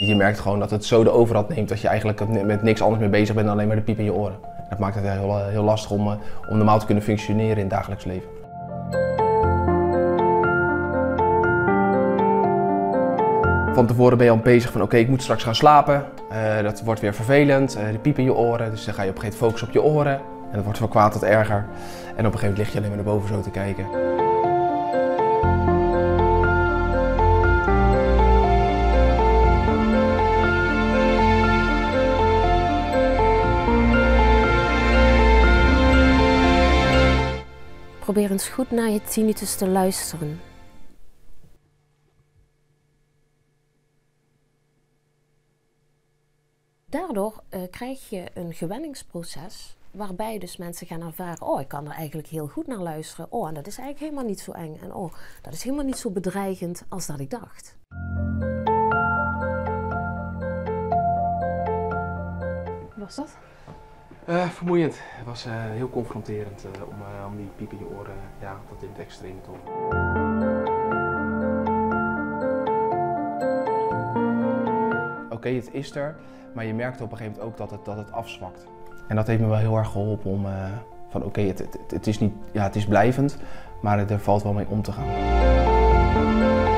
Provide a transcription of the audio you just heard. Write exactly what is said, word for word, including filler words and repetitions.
Je merkt gewoon dat het zo de overhand neemt dat je eigenlijk met niks anders meer bezig bent dan alleen maar de piep in je oren. Dat maakt het heel, heel lastig om, om normaal te kunnen functioneren in het dagelijks leven. Van tevoren ben je al bezig van oké, okay, ik moet straks gaan slapen. Uh, dat wordt weer vervelend, uh, de piep in je oren. Dus dan ga je op een gegeven moment focussen op je oren. En dat wordt van kwaad tot erger. En op een gegeven moment lig je alleen maar naar boven zo te kijken. Probeer eens goed naar je tinnitus te luisteren. Daardoor uh, krijg je een gewenningsproces waarbij dus mensen gaan ervaren, oh, ik kan er eigenlijk heel goed naar luisteren. Oh, en dat is eigenlijk helemaal niet zo eng. En oh, dat is helemaal niet zo bedreigend als dat ik dacht. Wat was dat? Uh, vermoeiend. Het was uh, heel confronterend uh, om, uh, om die piep in je oren, ja, dat in het extreme te horen. Oké, okay, het is er, maar je merkt op een gegeven moment ook dat het, dat het afzwakt. En dat heeft me wel heel erg geholpen om uh, van oké, okay, het, het, het is niet, ja, het is blijvend, maar er valt wel mee om te gaan.